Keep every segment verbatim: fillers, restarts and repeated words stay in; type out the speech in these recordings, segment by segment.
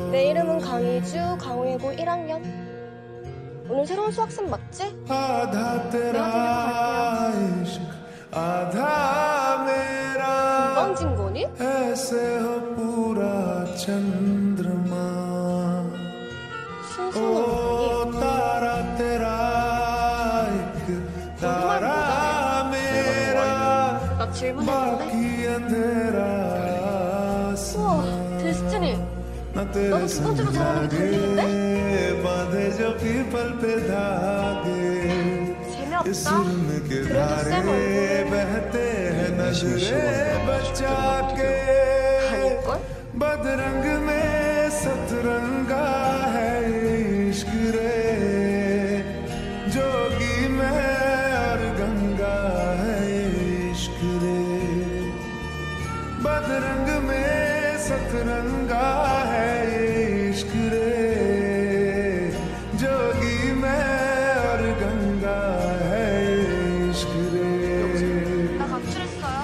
내 이름은 강희주, 강우예고 일 학년. 오늘 새로운 수학생 맞지? 내가 데리고 갈게요. 금방 진 거니? 신선한 거니? 나 질문했는데? 우와, 데스티니. 나도 두 번째로 잘하는 게 들리는데? 재미없다. 그래도 쌤 얼굴은 내심을 싫어하는 거라면 절대로 못 이겨. 아닐걸? 나 가출했어요.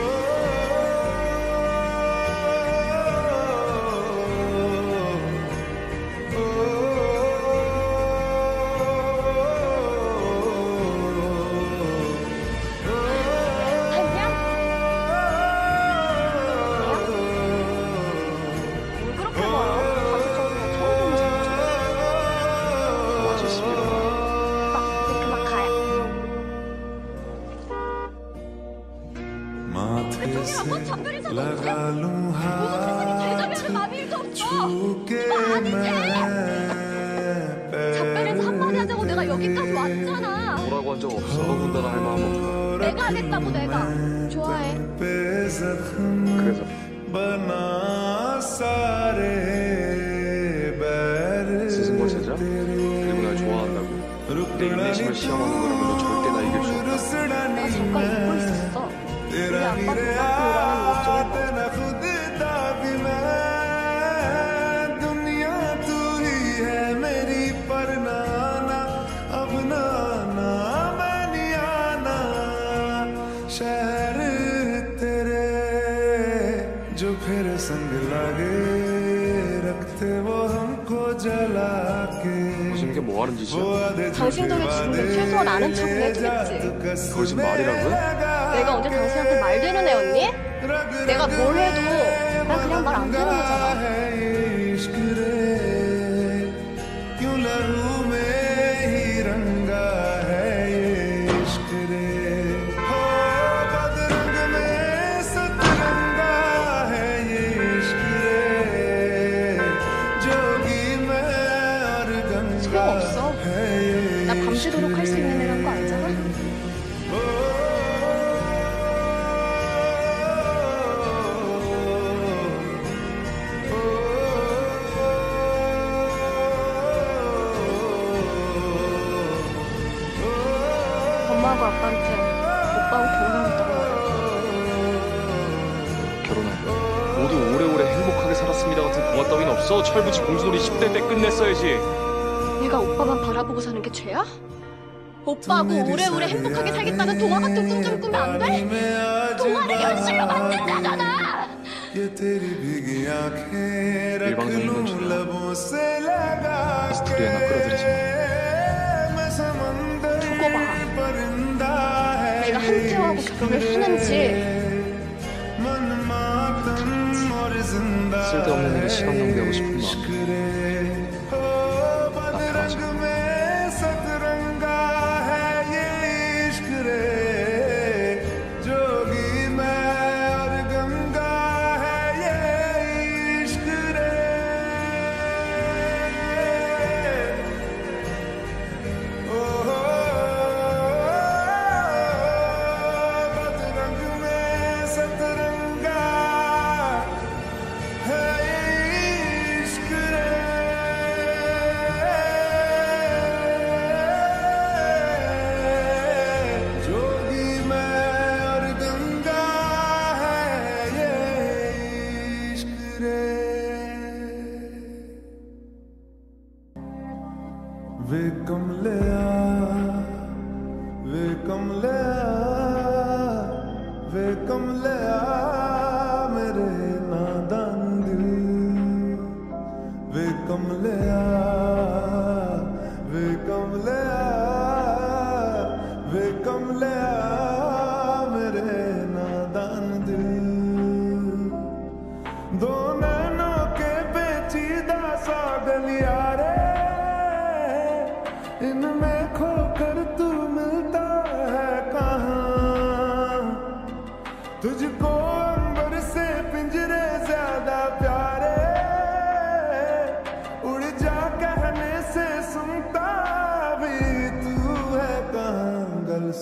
대통령 작별 인사도 없어? 무슨 세상에 대접이라는 마음이 일도 없어. 이거 아니지? 작별에서 한마디 하자고 내가 여기까지 왔잖아. 뭐라고 한 적 없어. 더군다나 할 마음 없고. 내가 하겠다고. 내가 좋아해. 그래서 스승과 제자? 그리고 날 좋아한다고 내 인내심을 시험하는 거라면 너 절대 나 이길 수 없다. 나 잠깐 잊고 있었어. 우리 아빠 그만큼 일하는 것 중에 무슨 게 뭐하는 짓이야? 당신 덕에 지금도 최소한 아는 척은 해주겠지. 그거 지금 말이라고요? 내가 언제 당신한테 말 되는 애였니? 내가 뭘 해도 난 그냥 말 안 되는 애잖아. 소용없어. 나 밤새도록 할 수 있는 애란 거 알잖아? 엄마하고 아빠한테 오빠하고 결혼하겠다고 말해. 결혼할 모두 오래오래 행복하게 살았습니다 같은 동화 따윈 없어. 철부지 공주놀이 십 대 때 끝냈어야지. 내가 오빠만 바라보고 사는 게 죄야? 오빠하고 오래오래 행복하게 살겠다는 동화 같은 꿈 좀 꾸면 안 돼? 동화를 현실로 만든다잖아! 일방적인 건 좋아. 스토리에 나 끌어들이지 마. 두고 봐. 내가 한태호하고 결혼을 하는지 쓸데없는 일에 시간 낭비하고 싶은 마음 나 편하지. वे कमलिया वे कमलिया वे कमलिया मेरे नादान दिल वे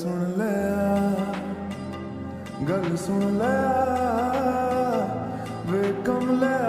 सुन लिया गल सुन लिया वे कमले